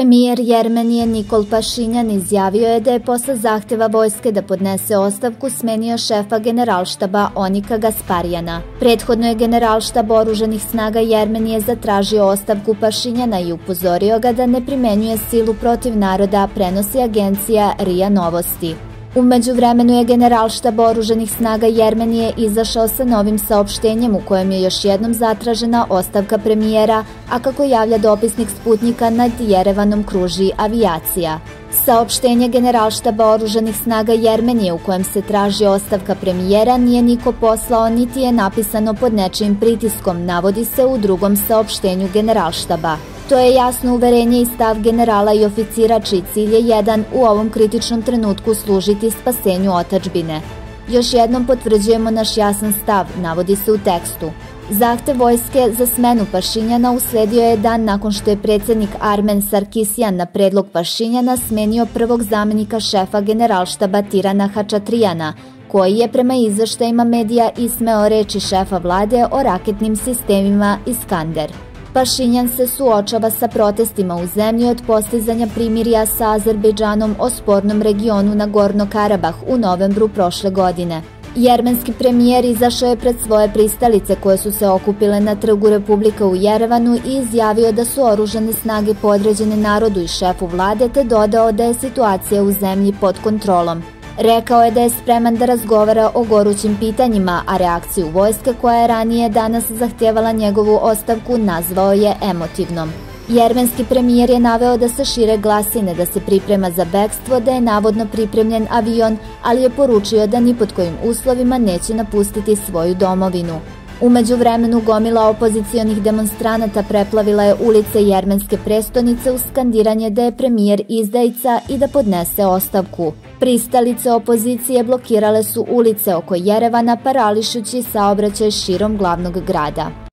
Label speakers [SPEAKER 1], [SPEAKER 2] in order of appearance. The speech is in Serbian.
[SPEAKER 1] Premijer Jermenije Nikol Pašinjan izjavio je da je posle zahteva vojske da podnese ostavku smenio šefa generalštaba Onika Gasparjana. Prethodno je generalštab oružanih snaga Jermenije zatražio ostavku Pašinjana i upozorio ga da ne primenjuje silu protiv naroda, prenosi agencija RIA Novosti. U međuvremenu je generalštab oružanih snaga Jermenije izašao sa novim saopštenjem u kojem je još jednom zatražena ostavka premijera, a kako javlja dopisnik Sputnika, nad Jerevanom kruži avijacija. Saopštenje generalštaba oružanih snaga Jermenije u kojem se traži ostavka premijera nije niko poslao niti je napisano pod nečijim pritiskom, navodi se u drugom saopštenju generalštaba. To je jasno uverenje i stav generala i oficira čiji cilj je jedan u ovom kritičnom trenutku služiti spasenju otadžbine. Još jednom potvrđujemo naš jasan stav, navodi se u tekstu. Zahtev vojske za smenu Pašinjana usledio je dan nakon što je predsednik Armen Sarkisjan na predlog Pašinjana smenio prvog zamenika šefa generalštaba Tirana Hačatrijana, koji je prema izveštajima medija ismeo reči šefa vlade o raketnim sistemima Iskander. Pašinjan se suočava sa protestima u zemlji od postizanja primirja sa Azerbejdžanom o spornom regionu Nagorno-Karabah u novembru prošle godine. Jermenski premijer izašao je pred svoje pristalice koje su se okupile na Trgu Republika u Jerevanu i izjavio da su oružane snage podređene narodu i šefu vlade, te dodao da je situacija u zemlji pod kontrolom. Rekao je da je spreman da razgovara o gorućim pitanjima, a reakciju vojske koja je ranije danas zahtjevala njegovu ostavku nazvao je emotivnom. Jermenski premijer je naveo da se šire glasine da se priprema za bekstvo, da je navodno pripremljen avion, ali je poručio da ni pod kojim uslovima neće napustiti svoju domovinu. U međuvremenu gomila opozicionih demonstranata preplavila je ulice jermenske prestonice uz skandiranje da je premijer izdajica i da podnese ostavku. Pristalice opozicije blokirale su ulice oko Jerevana, parališući saobraćaj širom glavnog grada.